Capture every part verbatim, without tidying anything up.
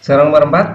Sekarang nomor empat,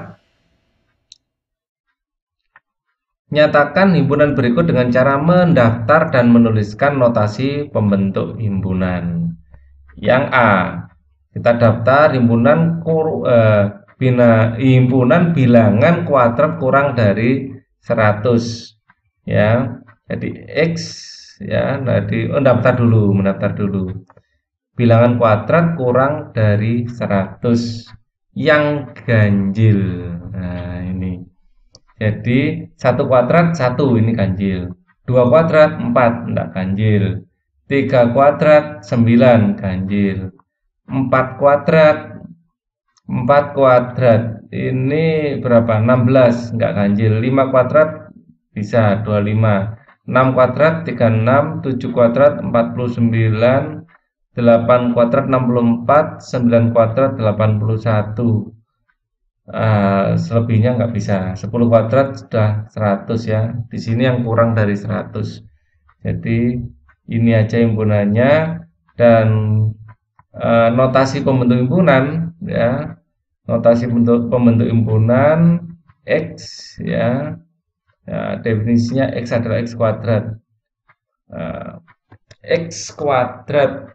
nyatakan himpunan berikut dengan cara mendaftar dan menuliskan notasi pembentuk himpunan. Yang A, kita daftar himpunan kur, eh, bina, himpunan bilangan kuadrat kurang dari seratus, ya. Jadi X, ya. Nanti oh, daftar dulu, mendaftar dulu. Bilangan kuadrat kurang dari seratus yang ganjil. Nah, ini. Jadi satu kuadrat satu ini ganjil. Dua kuadrat empat enggak ganjil. Tiga kuadrat sembilan ganjil. Empat kuadrat empat kuadrat ini berapa? enam belas enggak ganjil. Lima kuadrat bisa dua puluh lima. Enam kuadrat tiga puluh enam. Tujuh kuadrat empat puluh sembilan. Delapan kuadrat enam puluh empat. Sembilan kuadrat delapan puluh satu. Uh, selebihnya nggak bisa. Sepuluh kuadrat sudah seratus, ya. Di sini yang kurang dari seratus. Jadi ini aja himpunannya. Dan uh, notasi pembentuk himpunan, ya. Notasi bentuk pembentuk himpunan X, ya. Ya, definisinya X adalah X kuadrat. Uh, X kuadrat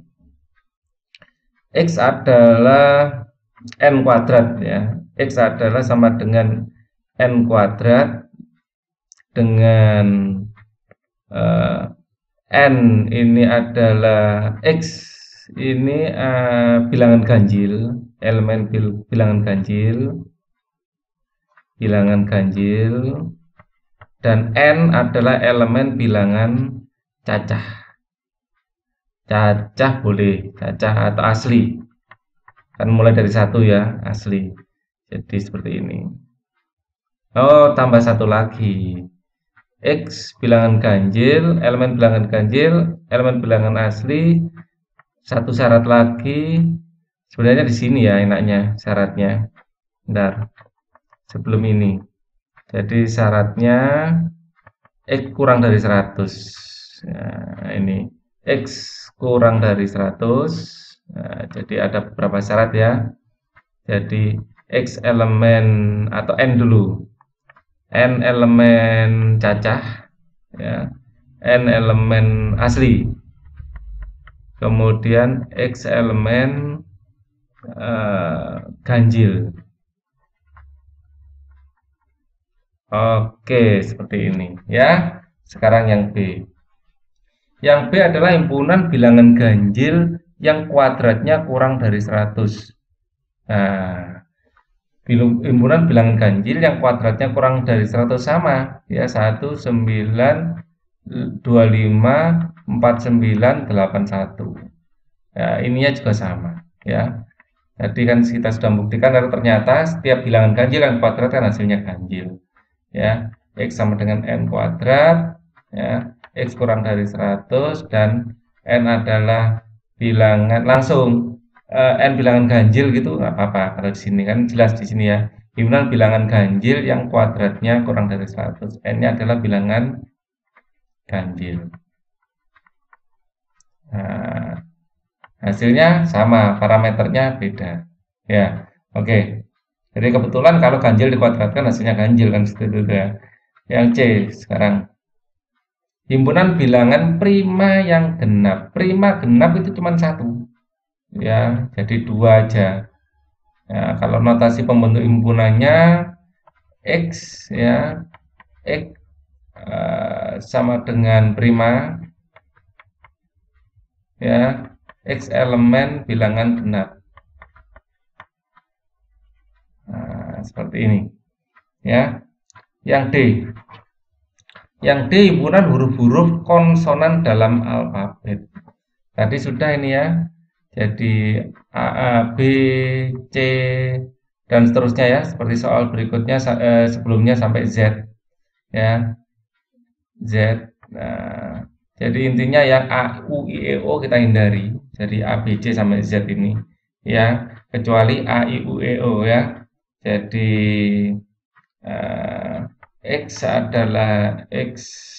X adalah N kuadrat, ya. X adalah sama dengan N kuadrat dengan uh, N ini adalah X ini uh, bilangan ganjil, elemen bil, bilangan ganjil, bilangan ganjil, dan N adalah elemen bilangan cacah. Cacah boleh, cacah atau asli. Kan mulai dari satu, ya, asli. Jadi seperti ini. Oh, tambah satu lagi. X bilangan ganjil, elemen bilangan ganjil, elemen bilangan asli. Satu syarat lagi. Sebenarnya di sini, ya, enaknya syaratnya. Bentar. Sebelum ini. Jadi syaratnya X kurang dari seratus. Nah, ini X kurang dari seratus. Nah, jadi ada beberapa syarat, ya. Jadi X elemen atau N dulu. N elemen cacah, ya. N elemen asli. Kemudian X elemen uh, ganjil. Oke, seperti ini, ya. Sekarang yang B. Yang B adalah himpunan bilangan ganjil yang kuadratnya kurang dari seratus. Nah, himpunan bilangan ganjil yang kuadratnya kurang dari seratus sama, ya, satu, sembilan, dua puluh lima, empat puluh sembilan, delapan puluh satu. Ya, ininya juga sama, ya. Jadi kan kita sudah membuktikan kalau ternyata setiap bilangan ganjil yang kuadrat kan hasilnya ganjil, ya. X sama dengan N kuadrat, ya. X kurang dari seratus dan N adalah bilangan langsung uh, N bilangan ganjil gitu, nggak apa-apa. Kalau di sini kan jelas di sini, ya, himpunan bilangan ganjil yang kuadratnya kurang dari seratus. N-nya adalah bilangan ganjil. Nah, hasilnya sama, parameternya beda, ya. Oke. Jadi kebetulan kalau ganjil dikuadratkan hasilnya ganjil kan seperti itu, ya. Yang C sekarang. Himpunan bilangan prima yang genap. Prima genap itu cuma satu, ya, jadi dua aja. Ya, kalau notasi pembentuk himpunannya X, ya, X uh, sama dengan prima, ya, X elemen bilangan genap. Nah, seperti ini, ya. Yang D. Yang D himpunan huruf-huruf konsonan dalam alfabet. Tadi sudah ini, ya. Jadi A, A, B, C, dan seterusnya, ya. Seperti soal berikutnya eh, sebelumnya sampai Z, ya. Z. Nah, jadi intinya yang A, U, I, E, O kita hindari. Jadi A, B, C sampai Z ini, ya. Kecuali A, I, U, E, O, ya. Jadi eh, X adalah X.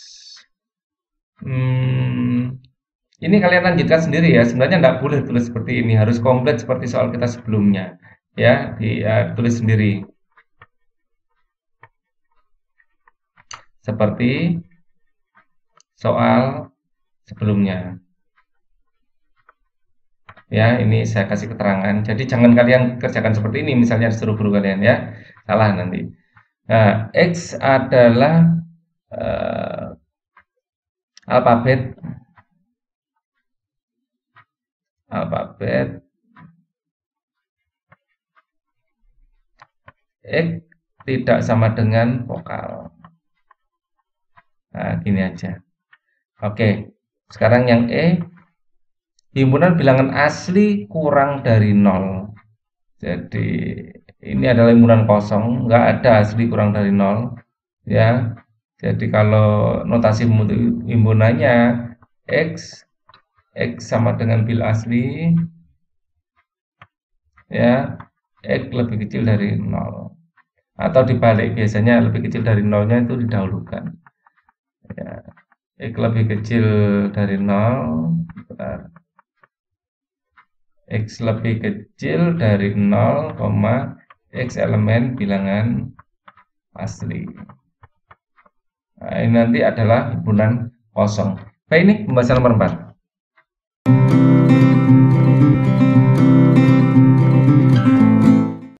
Hmm, ini kalian lanjutkan sendiri, ya. Sebenarnya tidak boleh tulis seperti ini, harus komplit seperti soal kita sebelumnya. ya, ditulis sendiri. Seperti soal sebelumnya. Ya, ini saya kasih keterangan. Jadi jangan kalian kerjakan seperti ini, misalnya disuruh guru kalian ya, salah nanti. Nah, X adalah uh, alfabet alfabet X tidak sama dengan vokal. Nah, gini aja. Oke, sekarang yang E, himpunan bilangan asli kurang dari nol. Jadi ini adalah himpunan kosong, nggak ada asli kurang dari nol, ya. Jadi kalau notasi himpunannya X, X sama dengan bil asli, ya, X lebih kecil dari nol. Atau dibalik, biasanya lebih kecil dari nolnya itu didahulukan. Ya, X lebih kecil dari nol, bentar. X lebih kecil dari nol, X elemen bilangan asli. Nah, ini nanti adalah himpunan kosong. Baik, ini pembahasan nomor empat.